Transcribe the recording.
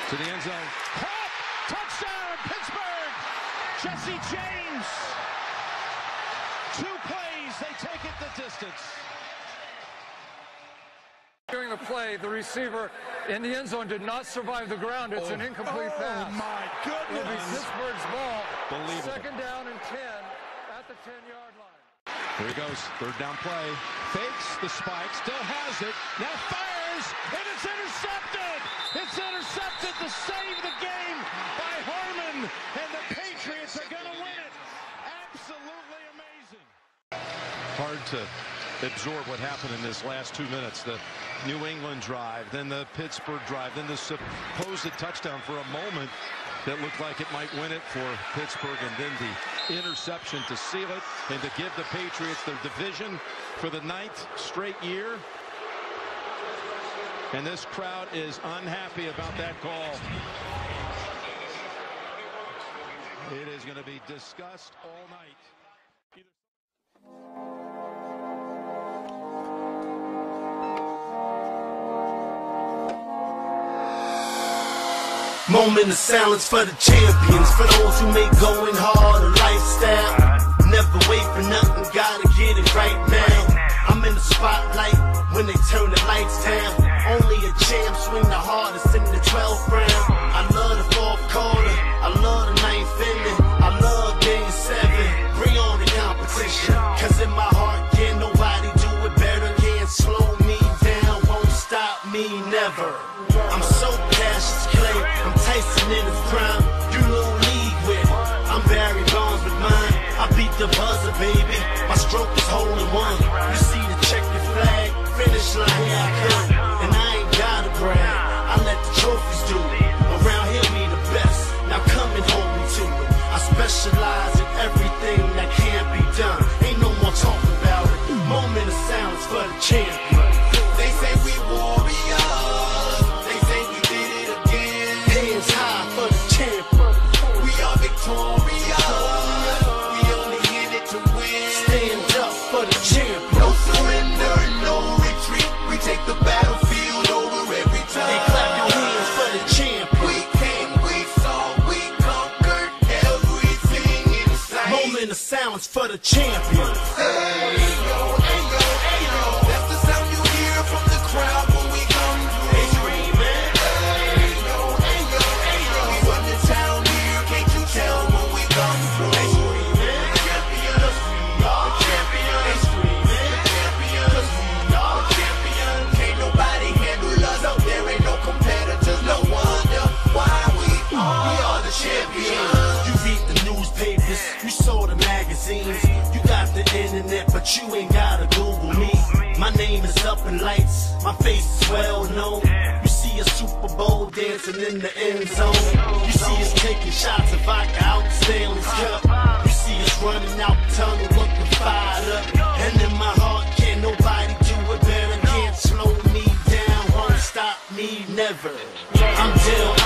to the end zone. Caught! Touchdown, Pittsburgh! Jesse James. 2 plays, they take it the distance. During the play, the receiver in the end zone did not survive the ground. It's an incomplete pass. Oh, my goodness. It'll be Pittsburgh's ball. Believable. 2nd down and 10 at the 10-yard line. Here he goes, 3rd down play. Fakes the spike, still has it. Now fires, and it's intercepted. It's intercepted to save the game by Harmon, and the Patriots are going to win it. Absolutely amazing. Hard to absorb what happened in this last 2 minutes. The New England drive, then the Pittsburgh drive, then the supposed touchdown for a moment that looked like it might win it for Pittsburgh, and then the interception to seal it and to give the Patriots their division for the 9th straight year. And this crowd is unhappy about that call. It is going to be discussed all night. Moment of silence for the champions, for those who make going hard a lifestyle. Never wait for nothing, gotta get it right now. I'm in the spotlight when they turn the lights down. Only a champ swing the hardest in the 12th round. I love the 4th quarter, I love the 9th inning, I love game 7. Bring on the competition, cause in my heart can't nobody do it better. Can't slow me down, won't stop me never. I'm so Cassius Clay, I'm Tyson in his prime. You little league with it, I'm Barry Bonds with mine. I beat the buzzer, baby, my stroke is hole in 1. You see the checkered flag, finish line, yeah I could. And I ain't gotta brag, I let the trophies do it. Around here we the best, now come and hold me to it. I specialize in everything that can't be done. Ain't no more talking about it. Moment of silence for the champion. They say we warriors, they say we did it again. Hands high for the champion. We are victorious, we only in it to win. Stand up for the champion. No surrender, no retreat. We take the battlefield over every time. Hey, clap your hands for the champion. We came, we saw, we conquered everything in sight. Moment of silence for the champion. Ayo, ayo, ayo. That's the sound you hear from the crowd when we come through. They screaming. Ayo, ayo, ayo. We run the town here, can't you tell when we come through? They screaming. Champions, we are champions. They screaming. Champions, we are champions. Can't nobody handle us. No, there ain't no competitors. No wonder why we are the champions. You read the newspapers, you saw the magazines, you got the internet, but you ain't gotta Google me. My name is up in lights, my face is well known. You see a Super Bowl dancing in the end zone. You see us taking shots of vodka out Stanley's Cup. You see us running out the tunnel looking fired up. And in my heart, can't nobody do it better. Can't slow me down, won't stop me never. I'm Dale